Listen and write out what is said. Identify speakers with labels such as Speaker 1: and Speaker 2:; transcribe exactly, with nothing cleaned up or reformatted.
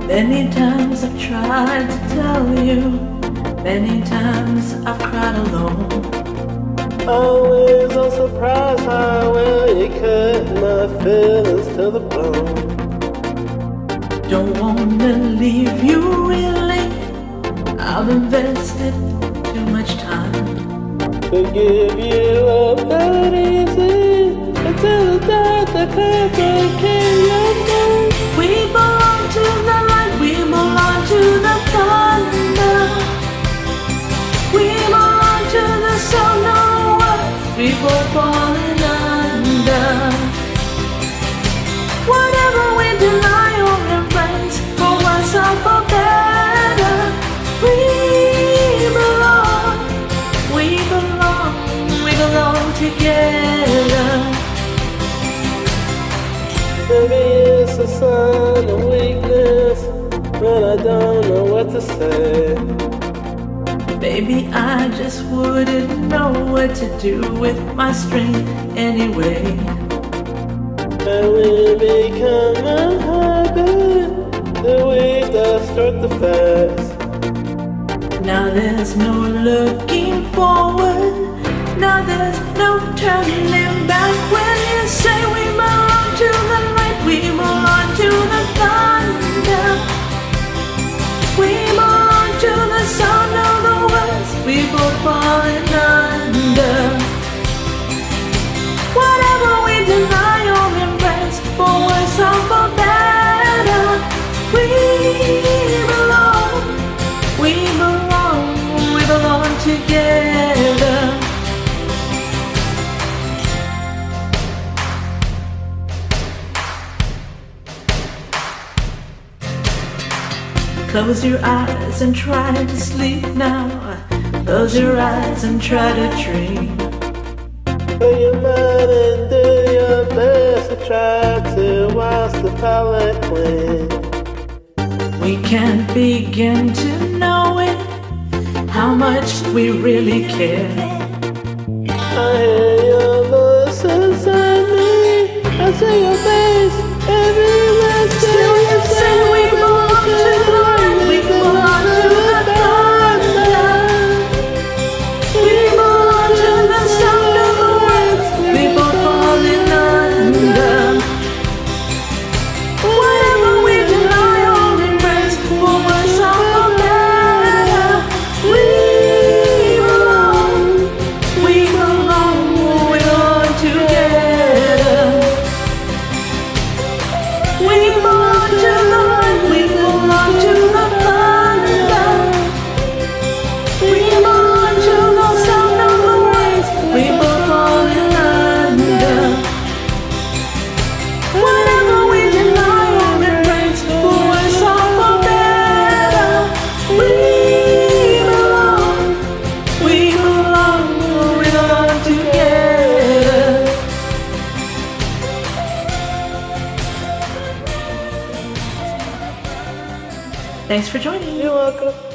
Speaker 1: Many times I've tried to tell you, many times I've cried alone.
Speaker 2: Always so surprised how well you cut my feelings to the bone.
Speaker 1: Don't wanna leave you really, I've invested too much time
Speaker 2: to give you up that easy, until the death that can't break your mind.
Speaker 1: We belong to the light, we belong to the thunder. We belong to the sound of the world, people falling under. Whatever we deny or embrace, for worse or for better, we belong, we belong, we belong together.
Speaker 2: Maybe it's a sign of weakness, but I don't know what to say.
Speaker 1: Baby, I just wouldn't know what to do with my strength anyway.
Speaker 2: And we become a habit, the weak that struck the fast.
Speaker 1: Now there's no looking forward, now there's no turning back. When you say we belong to the light, we belong to the thunder. We belong to the sound of the words, people falling under. Whatever we deny or embrace, for worse or for better, we belong, we belong, we belong together. Close your eyes and try to sleep now. Close your eyes and try to dream.
Speaker 2: Put your mind and do your best to try to wash the palate clean.
Speaker 1: We can't begin to know it, how much we really care.
Speaker 2: I hear your voice inside me, I see your face everywhere.
Speaker 1: Still you say we belong to the light, we belong to the thunder. We belong to the sound of the words, people falling under. Whatever we deny or embrace, for worse or for better, we belong, we belong, we belong together. We belong to the light, we belong to the thunder. We belong to the sound of the waves, people falling under. Whatever we deny or embrace, for worse or for better, we belong, we belong, we belong together. Thanks for joining.
Speaker 2: You're welcome.